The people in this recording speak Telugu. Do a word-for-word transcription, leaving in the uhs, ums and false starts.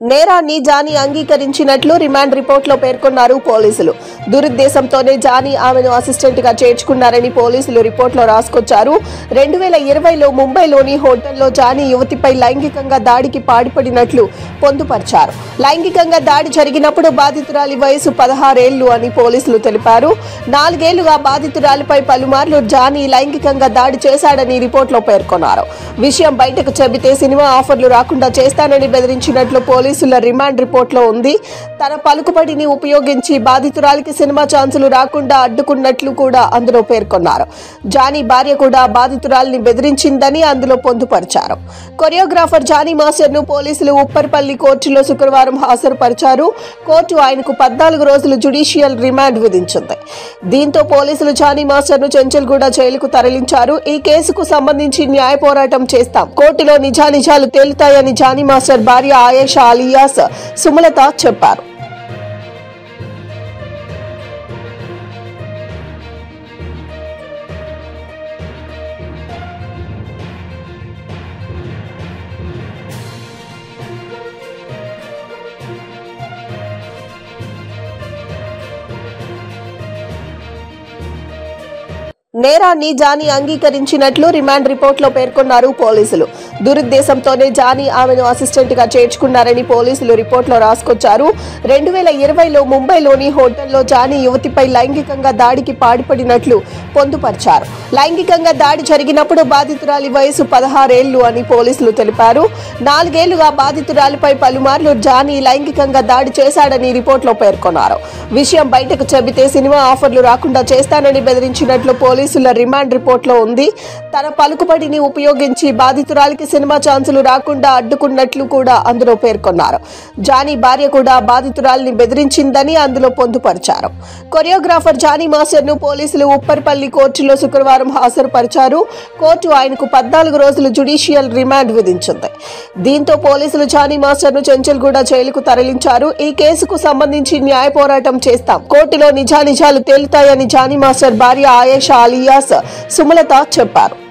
నేరాన్ని జానీ అంగీకరించినట్లు రిమాండ్ రిపోర్టులో పేర్కొన్నారు పోలీసులు. దురుద్దేశంతోనే జానీ ఆమెను అసిస్టెంట్ గా చేర్చుకున్నారని పోలీసులు రిపోర్టులో రాసుకొచ్చారు. రెండు వేల ఇరవైలో ముంబైలోని హోటల్లో జానీ యువతిపై లైంగికంగా దాడికి పాల్పడినట్లు పొందుపరిచారు. లైంగికంగా దాడి జరిగినప్పుడు బాధితురాలి వయసు పదహారేళ్లు అని పోలీసులు తెలిపారు. నాలుగేళ్లుగా బాధితురాలిపై పలుమార్లు జానీ లైంగికంగా దాడి చేశాడని రిపోర్టులో పేర్కొన్నారు. విషయం బయటకు చెబితే సినిమా ఆఫర్లు రాకుండా చేస్తానని బెదిరించినట్లు పోలీసుల రిమాండ్ రిపోర్టులో ఉంది. తన పలుకుబడిని ఉపయోగించి బాధితురాలికి సినిమా ఛాన్సులు రాకుండా అడ్డుకున్నట్లు కూడా అందులో పేర్కొన్నారు. జానీ భార్య కూడా బాధితురాలిని బెదిరించిందని అందులో పొందుపరిచారు. కొరియోగ్రాఫర్ జానీ మాస్టర్ ను పోలీసులు ఉప్పర్పల్లి కోర్టులో శుక్రవారం హాజరుపరిచారు. కోర్టు ఆయనకు పద్నాలుగు రోజులు జ్యుడిషియల్ రిమాండ్ విధించింది. దీంతో పోలీసులు జానీ మాస్టర్ ను చెంచల్గూడ జైలుకు తరలించారు. ఈ కేసుకు సంబంధించి న్యాయ పోరాటం చేస్తాం, కోర్టులో నిజానిజాలు తేలుతాయని జానీ మాస్టర్ భార్య ఆయేషా అలియాస్ సుమలత చెప్పారు. నేరాన్ని జానీ అంగీకరించినట్లు రిమాండ్ రిపోర్టులో పేర్కొన్నారు పోలీసులు. దురుద్దేశంతోనే జానీ ఆమెను అసిస్టెంట్ గా చేర్చుకున్నారని పోలీసులు రిపోర్టులో రాసుకొచ్చారు. రెండు వేల ఇరవైలో ముంబైలోని హోటల్లో జానీ యువతిపై లైంగికంగా దాడికి పాల్పడినట్లు పొందుపరిచారు. లైంగికంగా దాడి జరిగినప్పుడు బాధితురాలి వయసు పదహారేళ్లు అని పోలీసులు తెలిపారు. నాలుగేళ్లుగా బాధితురాలిపై పలుమార్లు జానీ లైంగికంగా దాడి చేశాడని రిపోర్టులో పేర్కొన్నారు. విషయం బయటకు చెబితే సినిమా ఆఫర్లు రాకుండా చేస్తానని బెదిరించినట్లు పోలీసుల రిమాండ్ రిపోర్టులో ఉంది. తన పలుకుబడిని ఉపయోగించి బాధితురాలికి సినిమా ఛాన్సులు రాకుండా అడ్డుకున్నట్లు కూడా అందులో పేర్కొన్నారు. జానీ భార్య కూడా బాధితురాలిని బెదిరించిందని అందులో పొందుపరిచారు. కొరియోగ్రాఫర్ జానీ మాస్టర్ ను పోలీసులు ఉప్పర్పల్లి కోర్టులో శుక్రవారం హాజరుపరిచారు. కోర్టు ఆయనకు పద్నాలుగు రోజులు జ్యుడిషియల్ రిమాండ్ విధించింది. దీంతో పోలీసులు జానీ మాస్టర్ ను చెంచల్గూడ జైలుకు తరలించారు. ఈ కేసుకు సంబంధించి న్యాయ పోరాటం చేస్తాం, కోర్టులో నిజానిజాలు తేలుతాయని జానీ మాస్టర్ భార్య ఆయేషా అలియాస్ సుమలత చెప్పారు.